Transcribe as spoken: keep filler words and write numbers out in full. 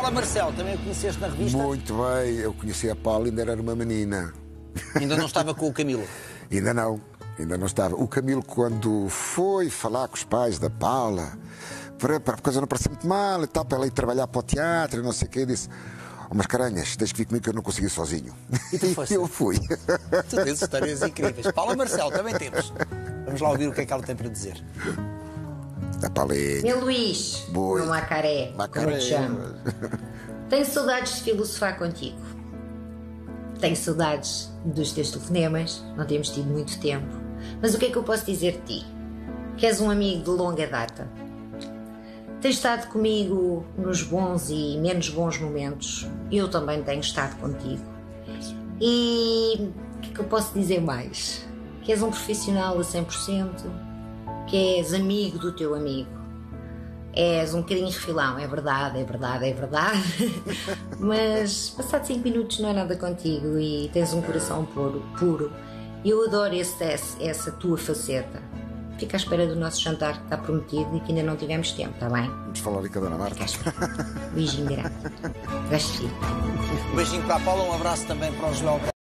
Paula Marcelo, também a conheceste na revista? Muito bem, eu conheci a Paula, ainda era uma menina. Ainda não estava com o Camilo? Ainda não, ainda não estava. O Camilo, quando foi falar com os pais da Paula, para, para a coisa não parecia muito mal e tal, para ela ir trabalhar para o teatro e não sei o quê, disse: oh, mas caranhas, tens que vir comigo que eu não consegui sozinho. E tu foste? Eu fui. Tu tens histórias incríveis. Paula Marcelo, também temos. Vamos lá ouvir o que é que ela tem para dizer. Da Paulinha. Meu Luís, Boi. meu Macaré, Macaré. como te chamo. Tenho saudades de filosofar contigo. Tenho saudades dos teus telefonemas, não temos tido muito tempo. Mas o que é que eu posso dizer de ti? Que és um amigo de longa data. Tens estado comigo nos bons e menos bons momentos. Eu também tenho estado contigo. E o que é que eu posso dizer mais? Que és um profissional a cem por cento, que és amigo do teu amigo. És um bocadinho refilão, é verdade, é verdade, é verdade. Mas passados cinco minutos não é nada contigo e tens um coração puro. puro. E eu adoro esse, essa tua faceta. Fica à espera do nosso jantar que está prometido e que ainda não tivemos tempo, está bem? Vamos falar ali com a Dona Marta. Beijinho grande. Gosto de ti. Um beijinho para a Paula, um abraço também para o Joel.